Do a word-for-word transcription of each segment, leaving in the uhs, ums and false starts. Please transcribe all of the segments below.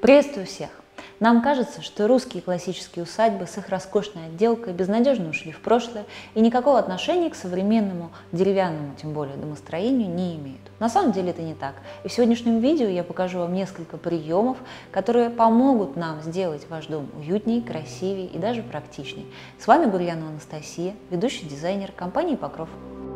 Приветствую всех! Нам кажется, что русские классические усадьбы с их роскошной отделкой безнадежно ушли в прошлое и никакого отношения к современному деревянному, тем более домостроению, не имеют. На самом деле это не так. И в сегодняшнем видео я покажу вам несколько приемов, которые помогут нам сделать ваш дом уютнее, красивее и даже практичнее. С вами Гурьянова Анастасия, ведущий дизайнер компании «Покров».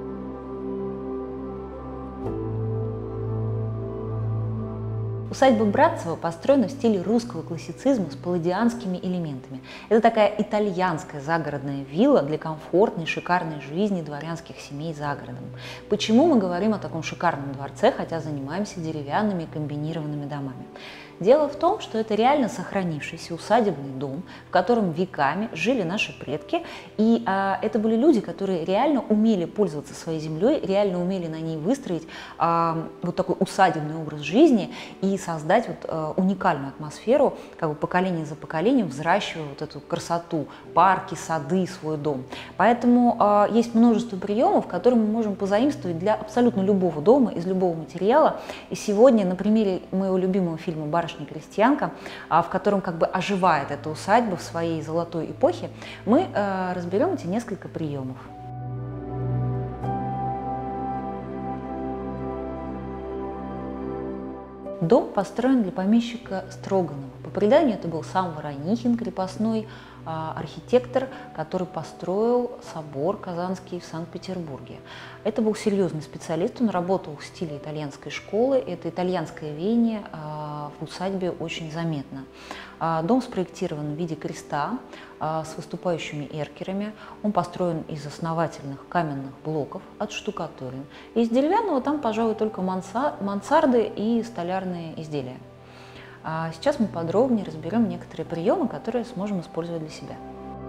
Усадьба Братцева построена в стиле русского классицизма с палладианскими элементами. Это такая итальянская загородная вилла для комфортной, шикарной жизни дворянских семей за городом. Почему мы говорим о таком шикарном дворце, хотя занимаемся деревянными комбинированными домами? Дело в том, что это реально сохранившийся усадебный дом, в котором веками жили наши предки, и а, это были люди, которые реально умели пользоваться своей землей, реально умели на ней выстроить а, вот такой усадебный образ жизни и создать вот, а, уникальную атмосферу, как бы поколение за поколением, взращивая вот эту красоту, парки, сады, свой дом. Поэтому а, есть множество приемов, которые мы можем позаимствовать для абсолютно любого дома, из любого материала. И сегодня на примере моего любимого фильма «Барышня крестьянка», в котором как бы оживает эта усадьба в своей золотой эпохе, мы э, разберем эти несколько приемов. Дом построен для помещика Строганова. По преданию, это был сам Воронихин, крепостной архитектор, который построил собор Казанский в Санкт-Петербурге. Это был серьезный специалист, он работал в стиле итальянской школы, это итальянское веяние в усадьбе очень заметно. Дом спроектирован в виде креста с выступающими эркерами, он построен из основательных каменных блоков, отштукатурен. Из деревянного там, пожалуй, только мансарды и столярные изделия. А сейчас мы подробнее разберем некоторые приемы, которые сможем использовать для себя.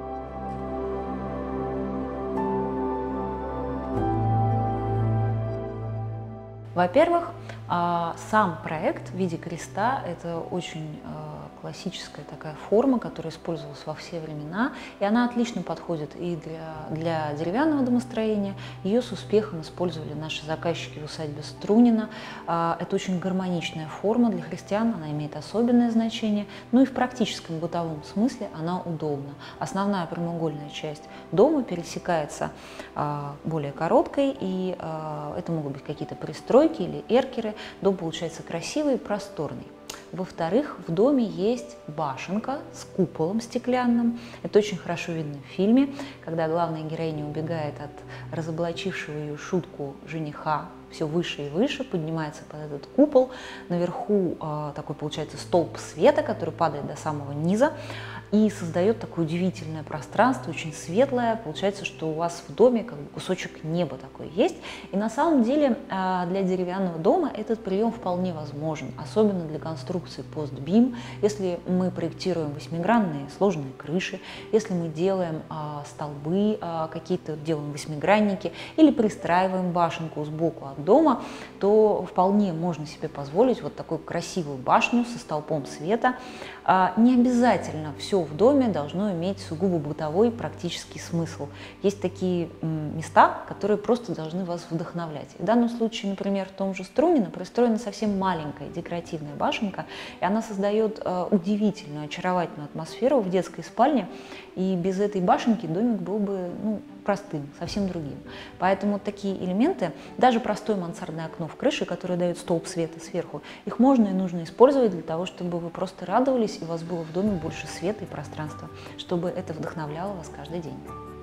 Во-первых, сам проект в виде креста – это очень классическая такая форма, которая использовалась во все времена, и она отлично подходит и для, для деревянного домостроения. Ее с успехом использовали наши заказчики в усадьбе Струнина. Это очень гармоничная форма для христиан, она имеет особенное значение, ну и в практическом бытовом смысле она удобна. Основная прямоугольная часть дома пересекается более короткой, и это могут быть какие-то пристройки или эркеры. Дом получается красивый и просторный. Во-вторых, в доме есть башенка с куполом стеклянным. Это очень хорошо видно в фильме, когда главная героиня убегает от разоблачившего ее шутку жениха все выше и выше, поднимается под этот купол. Наверху э, такой получается столб света, который падает до самого низа и создает такое удивительное пространство, очень светлое. Получается, что у вас в доме как бы кусочек неба такой есть. И на самом деле э, для деревянного дома этот прием вполне возможен, особенно для конструкции постбим, если мы проектируем восьмигранные сложные крыши, если мы делаем э, столбы, э, какие-то делаем восьмигранники или пристраиваем башенку сбоку от дома, то вполне можно себе позволить вот такую красивую башню со столпом света. Не обязательно все в доме должно иметь сугубо бытовой практический смысл. Есть такие места, которые просто должны вас вдохновлять. В данном случае, например, в том же Струнино пристроена совсем маленькая декоративная башенка, и она создает удивительную, очаровательную атмосферу в детской спальне, и без этой башенки домик был бы ну, простым, совсем другим. Поэтому такие элементы, даже простое мансардное окно в крыше, которое дает столб света сверху, их можно и нужно использовать для того, чтобы вы просто радовались, и у вас было в доме больше света и пространства, чтобы это вдохновляло вас каждый день.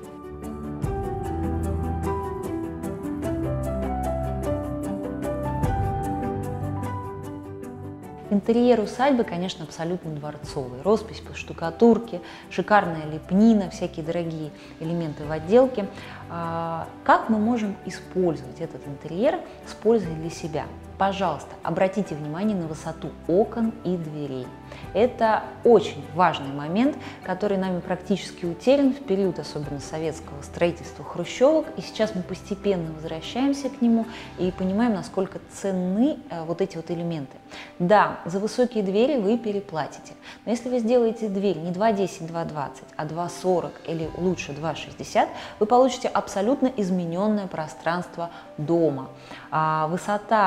Интерьер усадьбы, конечно, абсолютно дворцовый. Роспись по штукатурке, шикарная лепнина, всякие дорогие элементы в отделке. Как мы можем использовать этот интерьер с пользой для себя? Пожалуйста, обратите внимание на высоту окон и дверей. Это очень важный момент, который нами практически утерян в период особенно советского строительства хрущевок, и сейчас мы постепенно возвращаемся к нему и понимаем, насколько ценны вот эти вот элементы. Да, за высокие двери вы переплатите, но если вы сделаете дверь не два десять, два двадцать, а два сорок или лучше два шестьдесят, вы получите абсолютно измененное пространство дома. Высота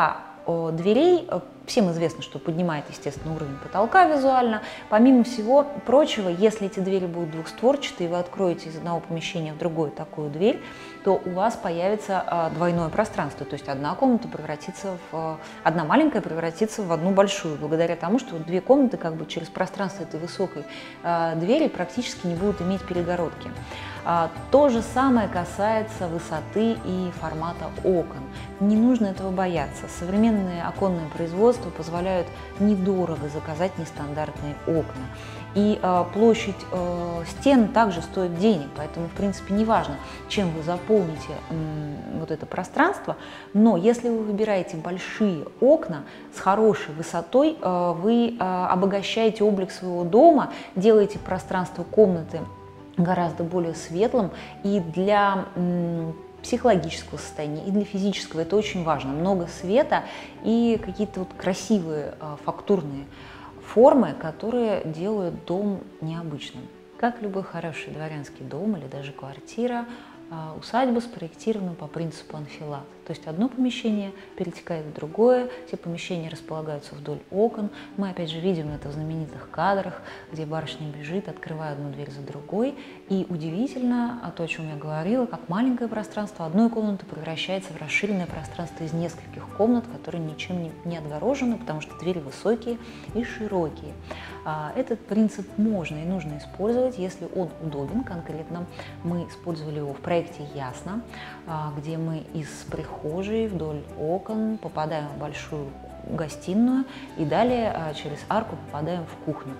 о, дверей э, всем известно, что поднимает, естественно, уровень потолка визуально. Помимо всего прочего, если эти двери будут двухстворчатые, и вы откроете из одного помещения в другое такую дверь, то у вас появится э, двойное пространство, то есть одна комната превратится в... Э, одна маленькая превратится в одну большую, благодаря тому, что две комнаты как бы через пространство этой высокой э, двери практически не будут иметь перегородки. А, то же самое касается высоты и формата окон. Не нужно этого бояться. Современные оконные производства позволяют недорого заказать нестандартные окна. И э, площадь э, стен также стоит денег, поэтому, в принципе, неважно, чем вы заполните э, вот это пространство, но если вы выбираете большие окна с хорошей высотой, э, вы э, обогащаете облик своего дома, делаете пространство комнаты гораздо более светлым, и для м, психологического состояния, и для физического это очень важно. Много света и какие-то вот красивые э, фактурные формы, которые делают дом необычным. Как любой хороший дворянский дом или даже квартира, усадьба спроектирована по принципу анфилад. То есть одно помещение перетекает в другое, все помещения располагаются вдоль окон. Мы опять же видим это в знаменитых кадрах, где барышня бежит, открывая одну дверь за другой. И удивительно, а то, о чем я говорила, как маленькое пространство одной комнаты превращается в расширенное пространство из нескольких комнат, которые ничем не, не отгорожены, потому что двери высокие и широкие. Этот принцип можно и нужно использовать, если он удобен. Конкретно мы использовали его в проекте «Ясно», где мы из прихожей вдоль окон попадаем в большую гостиную и далее через арку попадаем в кухню.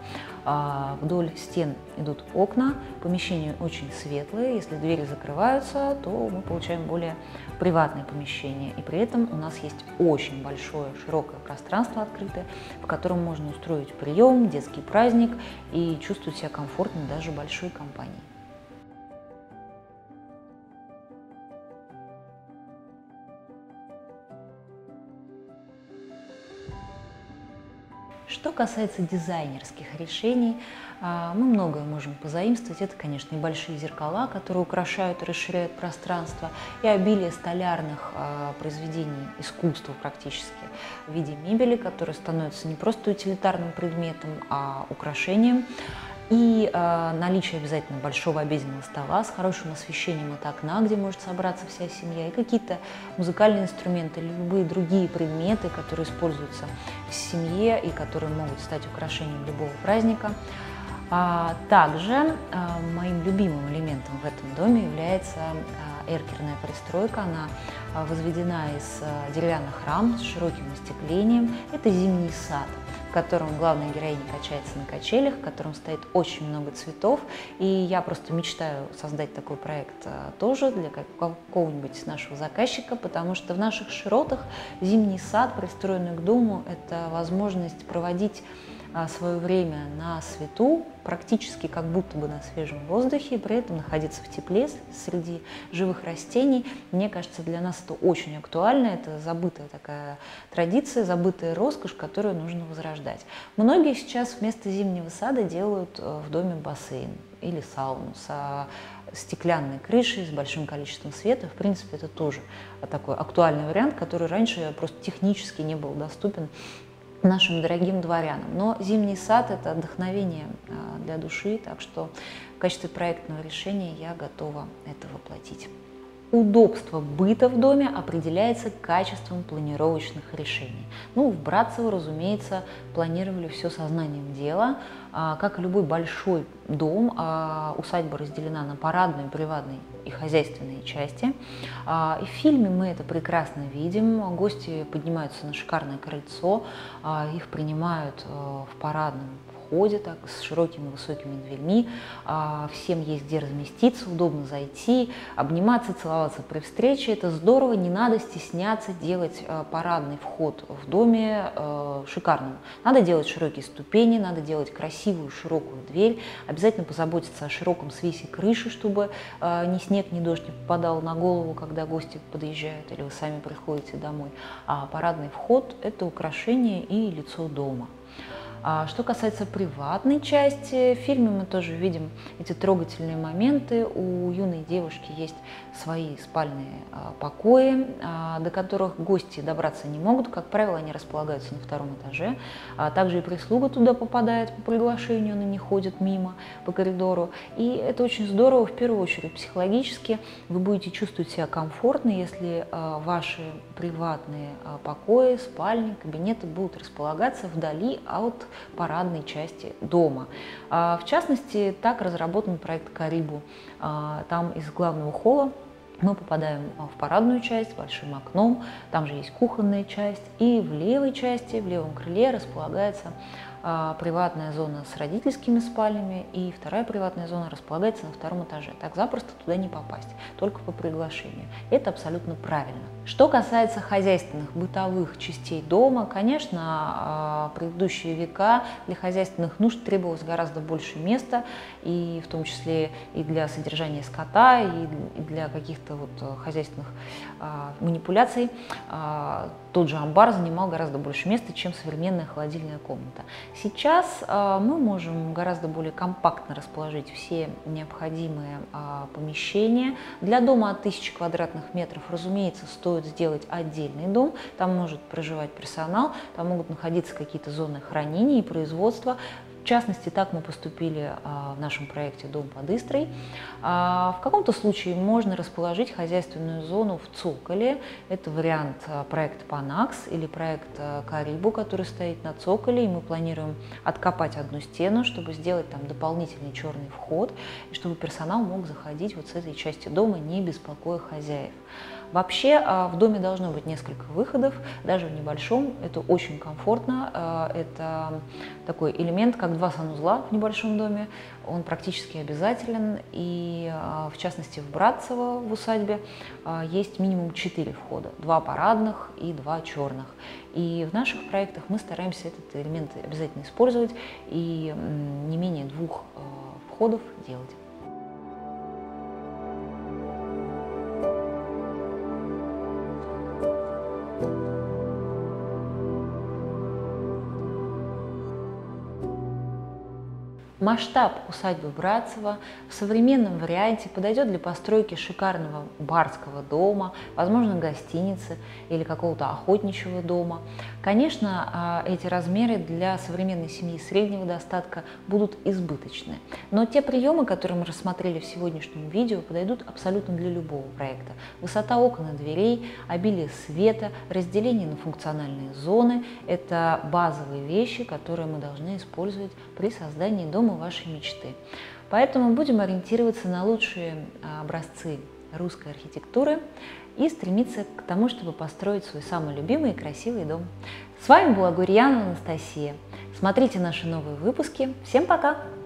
Вдоль стен идут окна, помещения очень светлые, если двери закрываются, то мы получаем более приватное помещение. И при этом у нас есть очень большое, широкое пространство открытое, в котором можно устроить прием, детский праздник и чувствовать себя комфортно даже большой компанией. Что касается дизайнерских решений, мы многое можем позаимствовать. Это, конечно, и большие зеркала, которые украшают и расширяют пространство, и обилие столярных произведений искусства практически в виде мебели, которая становится не просто утилитарным предметом, а украшением. И э, наличие обязательно большого обеденного стола с хорошим освещением от окна, где может собраться вся семья, и какие-то музыкальные инструменты или любые другие предметы, которые используются в семье и которые могут стать украшением любого праздника. А также а, моим любимым элементом в этом доме является а, эркерная пристройка. Она а, возведена из а, деревянных рам с широким остеклением. Это зимний сад, в котором главная героиня качается на качелях, в котором стоит очень много цветов. И я просто мечтаю создать такой проект а, тоже для какого-нибудь нашего заказчика, потому что в наших широтах зимний сад, пристроенный к дому, это возможность проводить свое время на свету, практически как будто бы на свежем воздухе, и при этом находиться в тепле среди живых растений. Мне кажется, для нас это очень актуально, это забытая такая традиция, забытая роскошь, которую нужно возрождать. Многие сейчас вместо зимнего сада делают в доме бассейн или сауну с стеклянной крышей, с большим количеством света. В принципе, это тоже такой актуальный вариант, который раньше просто технически не был доступен нашим дорогим дворянам. Но зимний сад – это вдохновение для души, так что в качестве проектного решения я готова это воплотить. Удобство быта в доме определяется качеством планировочных решений. Ну, в Братцево, разумеется, планировали все сознанием дела. Как и любой большой дом, усадьба разделена на парадную, приватную и хозяйственные части. И в фильме мы это прекрасно видим. Гости поднимаются на шикарное крыльцо, их принимают в парадном входе, так, с широкими высокими дверьми, всем есть где разместиться, удобно зайти, обниматься, целоваться при встрече, это здорово, не надо стесняться делать парадный вход в доме шикарным. Надо делать широкие ступени, надо делать красивую широкую дверь, обязательно позаботиться о широком свисе крыши, чтобы ни снег, ни дождь не попадал на голову, когда гости подъезжают или вы сами приходите домой. А парадный вход – это украшение и лицо дома. А что касается приватной части, в фильме мы тоже видим эти трогательные моменты. У юной девушки есть свои спальные а, покои, а, до которых гости добраться не могут. Как правило, они располагаются на втором этаже. А также и прислуга туда попадает по приглашению, она не ходит мимо по коридору. И это очень здорово, в первую очередь психологически. Вы будете чувствовать себя комфортно, если а, ваши приватные а, покои, спальни, кабинеты будут располагаться вдали от парадной части дома. В частности, так разработан проект «Карибу». Там из главного холла мы попадаем в парадную часть с большим окном, там же есть кухонная часть, и в левой части, в левом крыле располагается приватная зона с родительскими спальнями, и вторая приватная зона располагается на втором этаже. Так запросто туда не попасть, только по приглашению. Это абсолютно правильно. Что касается хозяйственных, бытовых частей дома, конечно, предыдущие века для хозяйственных нужд требовалось гораздо больше места, и в том числе и для содержания скота, и для каких-то вот хозяйственных манипуляций. Тот же амбар занимал гораздо больше места, чем современная холодильная комната. Сейчас э, мы можем гораздо более компактно расположить все необходимые э, помещения. Для дома от тысячи квадратных метров, разумеется, стоит сделать отдельный дом. Там может проживать персонал, там могут находиться какие-то зоны хранения и производства. В частности, так мы поступили а, в нашем проекте «Дом под Истрой». А, в каком-то случае можно расположить хозяйственную зону в цоколе. Это вариант а, проекта «Панакс» или проект а, «Карибу», который стоит на цоколе. И мы планируем откопать одну стену, чтобы сделать там дополнительный черный вход, и чтобы персонал мог заходить вот с этой части дома, не беспокоя хозяев. Вообще в доме должно быть несколько выходов, даже в небольшом. Это очень комфортно. Это такой элемент, как два санузла в небольшом доме. Он практически обязателен. И в частности в Братцево, в усадьбе, есть минимум четыре входа. Два парадных и два черных. И в наших проектах мы стараемся этот элемент обязательно использовать и не менее двух входов делать. Масштаб усадьбы Братцево в современном варианте подойдет для постройки шикарного барского дома, возможно, гостиницы или какого-то охотничьего дома. Конечно, эти размеры для современной семьи среднего достатка будут избыточны, но те приемы, которые мы рассмотрели в сегодняшнем видео, подойдут абсолютно для любого проекта. Высота окон и дверей, обилие света, разделение на функциональные зоны – это базовые вещи, которые мы должны использовать при создании дома вашей мечты. Поэтому будем ориентироваться на лучшие образцы русской архитектуры и стремиться к тому, чтобы построить свой самый любимый и красивый дом. С вами была Гурьянова Анастасия. Смотрите наши новые выпуски. Всем пока!